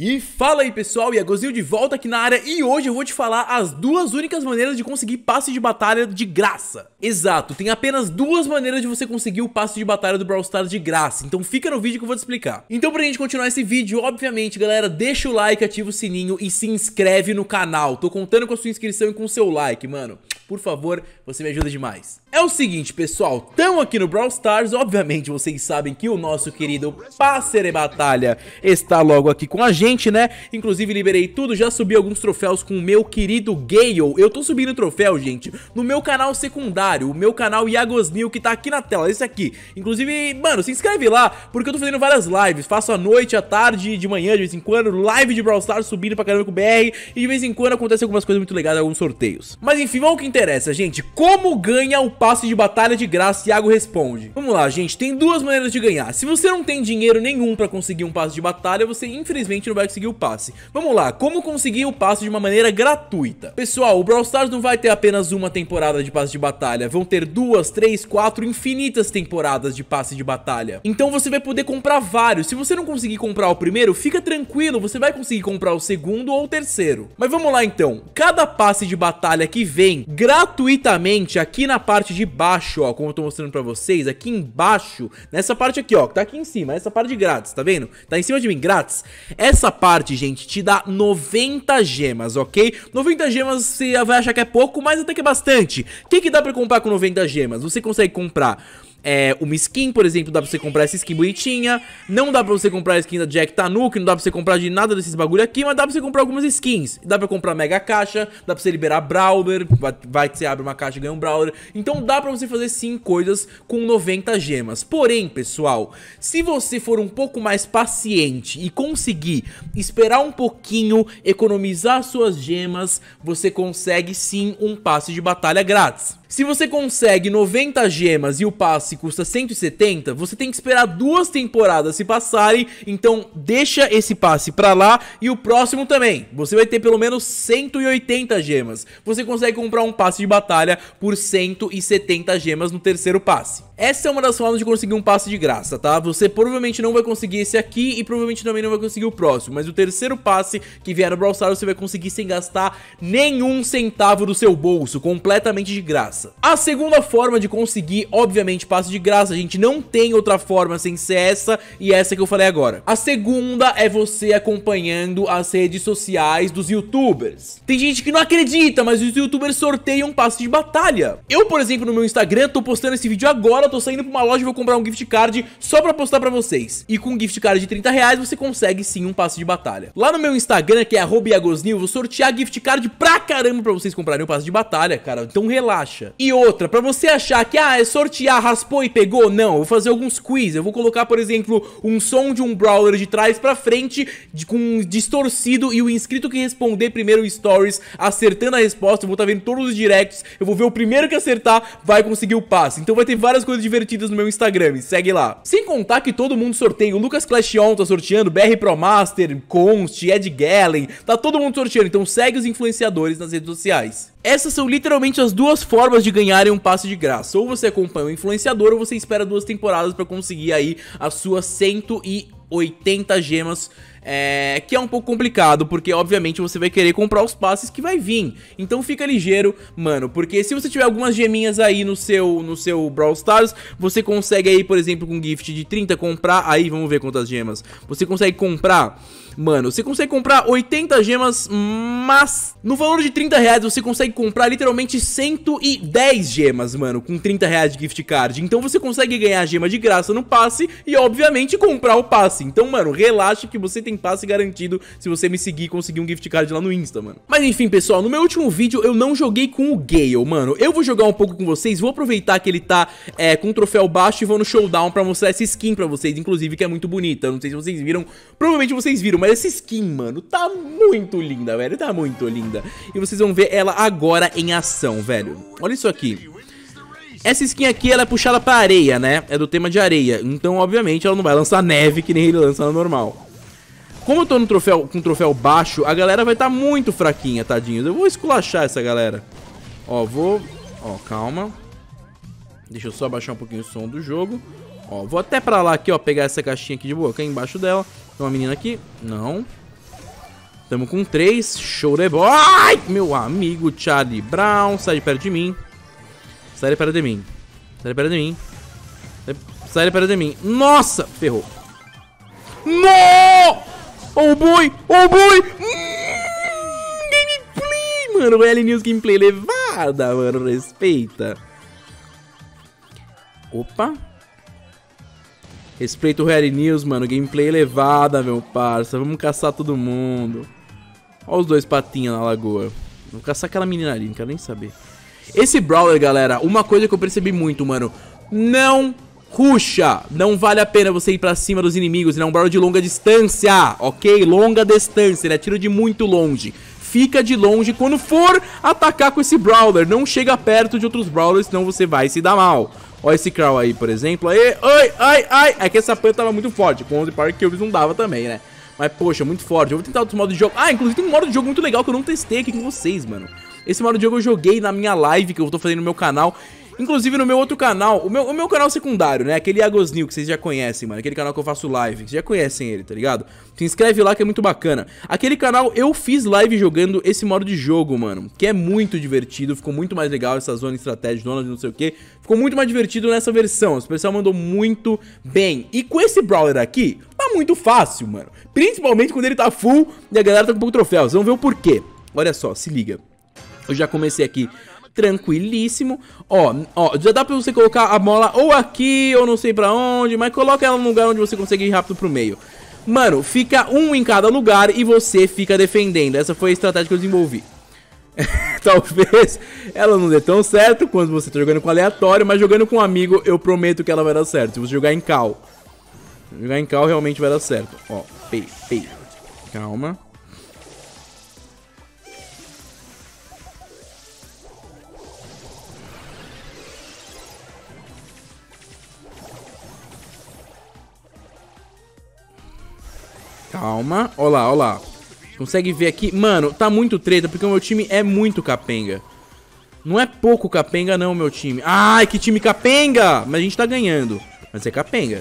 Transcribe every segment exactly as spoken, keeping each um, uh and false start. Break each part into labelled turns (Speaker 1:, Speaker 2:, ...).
Speaker 1: E fala aí pessoal, Iagozinho de volta aqui na área e hoje eu vou te falar as duas únicas maneiras de conseguir passe de batalha de graça. Exato, tem apenas duas maneiras de você conseguir o passe de batalha do Brawl Stars de graça, então fica no vídeo que eu vou te explicar. Então pra gente continuar esse vídeo, obviamente galera, deixa o like, ativa o sininho e se inscreve no canal. Tô contando com a sua inscrição e com o seu like, mano. Por favor, você me ajuda demais. É o seguinte, pessoal, tamo aqui no Brawl Stars. Obviamente, vocês sabem que o nosso querido passe de batalha está logo aqui com a gente, né? Inclusive, liberei tudo, já subi alguns troféus com o meu querido Gale. Eu tô subindo troféu, gente, no meu canal secundário, o meu canal Iagosnil, que tá aqui na tela, esse aqui. Inclusive, mano, se inscreve lá, porque eu tô fazendo várias lives. Faço à noite, à tarde, de manhã, de vez em quando, live de Brawl Stars, subindo pra caramba com o B R. E de vez em quando acontece algumas coisas muito legais, alguns sorteios. Mas enfim, vamos ao que interessa, gente. Como ganha o passe de batalha de graça? Iago responde. Vamos lá, gente, tem duas maneiras de ganhar. Se você não tem dinheiro nenhum pra conseguir um passe de batalha, você infelizmente não vai conseguir o passe. Vamos lá, como conseguir o passe de uma maneira gratuita? Pessoal, o Brawl Stars não vai ter apenas uma temporada de passe de batalha. Vão ter duas, três, quatro, infinitas temporadas de passe de batalha. Então você vai poder comprar vários. Se você não conseguir comprar o primeiro, fica tranquilo, você vai conseguir comprar o segundo ou o terceiro. Mas vamos lá então, cada passe de batalha que vem gratuitamente aqui na parte de baixo, ó, como eu tô mostrando pra vocês, aqui embaixo, nessa parte aqui, ó, que tá aqui em cima, essa parte de grátis, tá vendo? Tá em cima de mim, grátis. Essa parte, gente, te dá noventa gemas, ok? noventa gemas você vai achar que é pouco, mas até que é bastante. O que que dá pra comprar com noventa gemas? Você consegue comprar É, uma skin, por exemplo, dá pra você comprar essa skin bonitinha. Não dá pra você comprar a skin da Jack Tanuki, não dá pra você comprar de nada desses bagulho aqui, mas dá pra você comprar algumas skins. Dá pra comprar mega caixa, dá pra você liberar Brawler, vai que você abre uma caixa e ganha um Brawler. Então dá pra você fazer sim coisas com noventa gemas. Porém, pessoal, se você for um pouco mais paciente e conseguir esperar um pouquinho, economizar suas gemas, você consegue sim um passe de batalha grátis. Se você consegue noventa gemas e o passe custa cento e setenta, você tem que esperar duas temporadas se passarem, então deixa esse passe pra lá e o próximo também. Você vai ter pelo menos cento e oitenta gemas. Você consegue comprar um passe de batalha por cento e setenta gemas no terceiro passe. Essa é uma das formas de conseguir um passe de graça, tá? Você provavelmente não vai conseguir esse aqui e provavelmente também não vai conseguir o próximo, mas o terceiro passe que vier no Brawl Stars você vai conseguir sem gastar nenhum centavo do seu bolso, completamente de graça. A segunda forma de conseguir, obviamente, passe de graça, a gente não tem outra forma sem ser essa e essa que eu falei agora. A segunda é você acompanhando as redes sociais dos youtubers. Tem gente que não acredita, mas os youtubers sorteiam passe de batalha. Eu, por exemplo, no meu Instagram, tô postando esse vídeo agora, tô saindo pra uma loja e vou comprar um gift card só pra postar pra vocês. E com um gift card de trinta reais, você consegue sim um passe de batalha. Lá no meu Instagram, que é arroba iagosnil, eu vou sortear gift card pra caramba pra vocês comprarem o passe de batalha, cara. Então relaxa. E outra, pra você achar que, ah, é sortear, raspou e pegou, não, eu vou fazer alguns quiz, eu vou colocar, por exemplo, um som de um Brawler de trás pra frente, de, com distorcido, e o inscrito que responder primeiro o stories, acertando a resposta, eu vou estar vendo todos os directs, eu vou ver o primeiro que acertar, vai conseguir o passe. Então vai ter várias coisas divertidas no meu Instagram, me segue lá. Sem contar que todo mundo sorteia, o Lucas Clash On tá sorteando, B R Pro Master, Const, Ed Gallen, tá todo mundo sorteando, então segue os influenciadores nas redes sociais. Essas são literalmente as duas formas de ganharem um passe de graça. Ou você acompanha o influenciador ou você espera duas temporadas pra conseguir aí as suas cento e oitenta gemas. É, que é um pouco complicado, porque obviamente você vai querer comprar os passes que vai vir. Então fica ligeiro, mano, porque se você tiver algumas geminhas aí no seu, no seu Brawl Stars, você consegue aí, por exemplo, com gift de trinta comprar, aí vamos ver quantas gemas. Você consegue comprar, mano, você consegue comprar oitenta gemas, mas no valor de trinta reais você consegue comprar literalmente cento e dez gemas, mano, com trinta reais de gift card. Então você consegue ganhar gema de graça no passe e obviamente comprar o passe. Então, mano, relaxa que você tem passe garantido se você me seguir e conseguir um gift card lá no Insta, mano. Mas enfim, pessoal, no meu último vídeo eu não joguei com o Gale, mano. Eu vou jogar um pouco com vocês, vou aproveitar que ele tá é, com o troféu baixo e vou no showdown pra mostrar essa skin pra vocês, inclusive, que é muito bonita. Não sei se vocês viram, provavelmente vocês viram, mas essa skin, mano, tá muito linda, velho, tá muito linda. E vocês vão ver ela agora em ação, velho. Olha isso aqui. Essa skin aqui, ela é puxada pra areia, né? É do tema de areia. Então, obviamente, ela não vai lançar neve que nem ele lança na normal. Como eu tô no troféu, com troféu baixo, a galera vai estar tá muito fraquinha, tadinhos. Eu vou esculachar essa galera. Ó, vou... Ó, calma. Deixa eu só abaixar um pouquinho o som do jogo. Ó, vou até pra lá aqui, ó, pegar essa caixinha aqui de boa. Aqui embaixo dela. Tem uma menina aqui. Não. Tamo com três. Show de bola. Ai, meu amigo Charlie Brown. Sai de perto de mim. Sai de perto de mim. Sai de perto de mim. Sai de perto de mim. Nossa, ferrou. No! Oh boy, oh boy. Hum, gameplay, mano. L News gameplay levada, mano. Respeita. Opa. Respeita o Real News, mano. Gameplay elevada, meu parça. Vamos caçar todo mundo. Olha os dois patinhos na lagoa. Vou caçar aquela menina ali, não quero nem saber. Esse Brawler, galera, uma coisa que eu percebi muito, mano. Não rusha. Não vale a pena você ir pra cima dos inimigos. Ele é um Brawler de longa distância, ok? Longa distância, ele atira de muito longe. Fica de longe quando for atacar com esse Brawler. Não chega perto de outros Brawlers, senão você vai se dar mal. Olha esse Crow aí, por exemplo. Aí, ai, ai, ai. É que essa planta tava muito forte. Com onze Power Kills não dava também, né? Mas, poxa, muito forte. Eu vou tentar outros modos de jogo. Ah, inclusive tem um modo de jogo muito legal que eu não testei aqui com vocês, mano. Esse modo de jogo eu joguei na minha live que eu tô fazendo no meu canal. Inclusive no meu outro canal, o meu, o meu canal secundário, né? Aquele Agosnil que vocês já conhecem, mano. Aquele canal que eu faço live, vocês já conhecem ele, tá ligado? Se inscreve lá que é muito bacana. Aquele canal eu fiz live jogando esse modo de jogo, mano. Que é muito divertido, ficou muito mais legal essa zona estratégica, zona de não sei o que. Ficou muito mais divertido nessa versão. O pessoal mandou muito bem. E com esse Brawler aqui, tá muito fácil, mano. Principalmente quando ele tá full e a galera tá com pouco troféu. Vocês vão ver o porquê. Olha só, se liga. Eu já comecei aqui tranquilíssimo. Ó, ó, já dá pra você colocar a bola ou aqui ou não sei pra onde, mas coloca ela num lugar onde você consegue ir rápido pro meio. Mano, fica um em cada lugar e você fica defendendo. Essa foi a estratégia que eu desenvolvi. Talvez ela não dê tão certo quando você tá jogando com aleatório, mas jogando com um amigo eu prometo que ela vai dar certo. Se você jogar em cal, jogar em cal realmente vai dar certo. Ó, pei, pei. Calma. Calma, ó lá, ó lá. Consegue ver aqui? Mano, tá muito treta porque o meu time é muito capenga. Não é pouco capenga não, meu time. Ai, que time capenga! Mas a gente tá ganhando. Mas é capenga.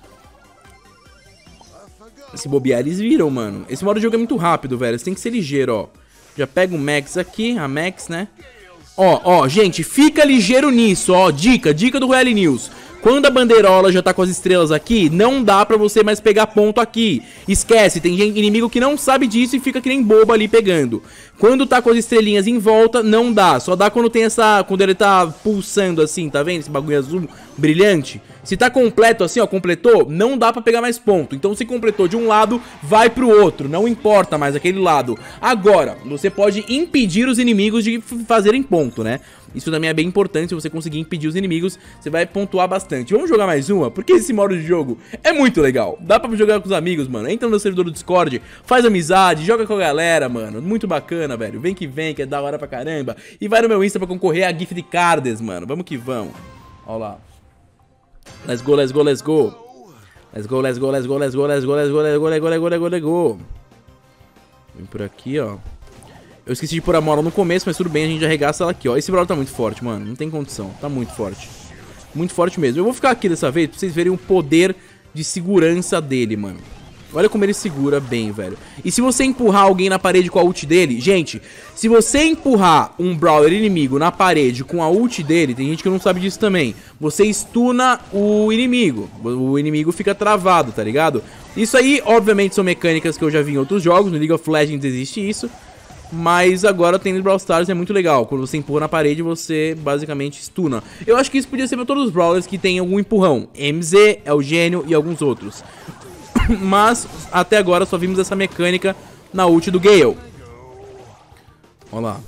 Speaker 1: Se bobear, eles viram, mano. Esse modo de jogo é muito rápido, velho. Você tem que ser ligeiro, ó. Já pega o Max aqui, a Max, né? Ó, ó, gente, fica ligeiro nisso, ó. Dica, dica do Real News. Quando a bandeirola já tá com as estrelas aqui, não dá pra você mais pegar ponto aqui. Esquece, tem gente, inimigo que não sabe disso e fica que nem bobo ali pegando. Quando tá com as estrelinhas em volta, não dá. Só dá quando tem essa... Quando ele tá pulsando assim, tá vendo? Esse bagulho azul brilhante. Se tá completo assim, ó, completou, não dá pra pegar mais ponto. Então se completou de um lado, vai pro outro. Não importa mais aquele lado. Agora, você pode impedir os inimigos de fazerem ponto, né? Isso também é bem importante. Se você conseguir impedir os inimigos, você vai pontuar bastante. Vamos jogar mais uma? Porque esse modo de jogo é muito legal. Dá pra jogar com os amigos, mano. Entra no servidor do Discord, faz amizade, joga com a galera, mano. Muito bacana, velho. Vem que vem, que é da hora pra caramba. E vai no meu Insta pra concorrer a gift cards, mano. Vamos que vamos. Ó lá. Let's go, let's go, let's go. Let's go, let's go, let's go, let's go, let's go, let's go, let's go, let's go, let's go, let's go, let's go. Vem por aqui, ó. Eu esqueci de pôr a mola no começo, mas tudo bem, a gente arregaça ela aqui, ó. Esse Brawler tá muito forte, mano. Não tem condição. Tá muito forte. Muito forte mesmo. Eu vou ficar aqui dessa vez pra vocês verem o poder de segurança dele, mano. Olha como ele segura bem, velho. E se você empurrar alguém na parede com a ult dele... Gente, se você empurrar um Brawler inimigo na parede com a ult dele... Tem gente que não sabe disso também. Você stuna o inimigo. O inimigo fica travado, tá ligado? Isso aí, obviamente, são mecânicas que eu já vi em outros jogos. No League of Legends existe isso. Mas agora tem no Brawl Stars, é muito legal. Quando você empurra na parede, você basicamente stuna. Eu acho que isso podia ser pra todos os Brawlers que tem algum empurrão. M Z, é o Gênio e alguns outros. Mas até agora só vimos essa mecânica na ult do Gale. Olha lá.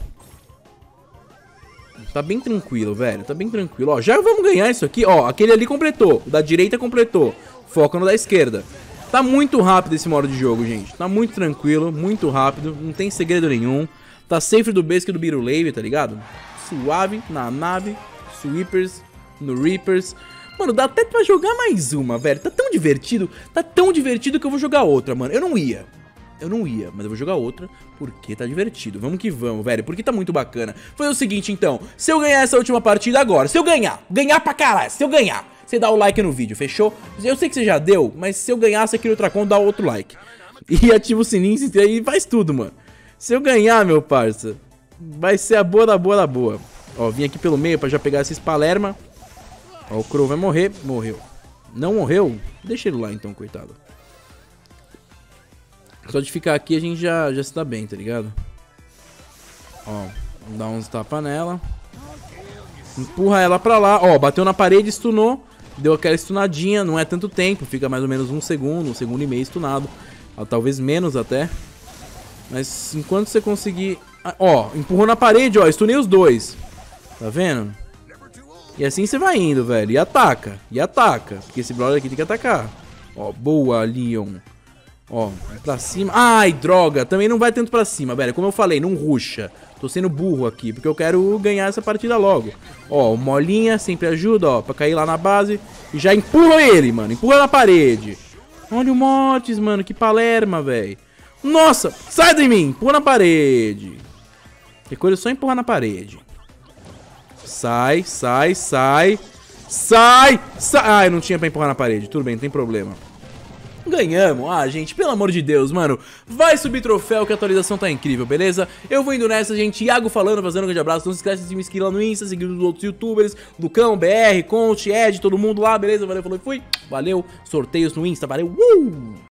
Speaker 1: Tá bem tranquilo, velho. Tá bem tranquilo. Ó, já vamos ganhar isso aqui. Ó, aquele ali completou. O da direita completou. Foca no da esquerda. Tá muito rápido esse modo de jogo, gente. Tá muito tranquilo, muito rápido. Não tem segredo nenhum. Tá safe do basic do Birulave, tá ligado? Suave, na nave. Sweepers, no Reapers. Mano, dá até pra jogar mais uma, velho. Tá tão divertido, tá tão divertido que eu vou jogar outra, mano. Eu não ia. Eu não ia, mas eu vou jogar outra porque tá divertido. Vamos que vamos, velho, porque tá muito bacana. Foi o seguinte, então. Se eu ganhar essa última partida agora, se eu ganhar, ganhar pra caralho, se eu ganhar, você dá o like no vídeo, fechou? Eu sei que você já deu, mas se eu ganhasse aqui no outra conta, dá outro like. E ativa o sininho e faz tudo, mano. Se eu ganhar, meu parça, vai ser a boa da boa da boa. Ó, vim aqui pelo meio pra já pegar esses palerma. Ó, o Crow vai morrer. Morreu. Não morreu? Deixa ele lá então, coitado. Só de ficar aqui a gente já, já se dá bem, tá ligado? Ó, dá uns tapas nela. Empurra ela pra lá. Ó, bateu na parede, stunou. Deu aquela stunadinha, não é tanto tempo. Fica mais ou menos um segundo, um segundo e meio stunado. Ó, talvez menos até. Mas enquanto você conseguir... Ó, empurrou na parede, ó, stunei os dois. Tá vendo? E assim você vai indo, velho. E ataca, e ataca. Porque esse brother aqui tem que atacar. Ó, boa, Leon. Ó, pra cima. Ai, droga. Também não vai tanto pra cima, velho. Como eu falei, não ruxa. Tô sendo burro aqui, porque eu quero ganhar essa partida logo. Ó, o Molinha sempre ajuda, ó, pra cair lá na base. E já empurra ele, mano. Empurra na parede. Olha o Mortis, mano. Que palerma, velho. Nossa, sai de mim. Empurra na parede. Que coisa, é só empurrar na parede. Sai, sai, sai. Sai, sai. Ai, não tinha pra empurrar na parede. Tudo bem, não tem problema. Ganhamos. Ah, gente, pelo amor de Deus, mano. Vai subir troféu que a atualização tá incrível, beleza? Eu vou indo nessa, gente. Iago falando, fazendo um grande abraço. Não se esquece de me seguir lá no Insta, seguir os outros youtubers, Lucão, B R, Conte, Ed, todo mundo lá, beleza? Valeu, falou e fui. Valeu. Sorteios no Insta, valeu. Uh!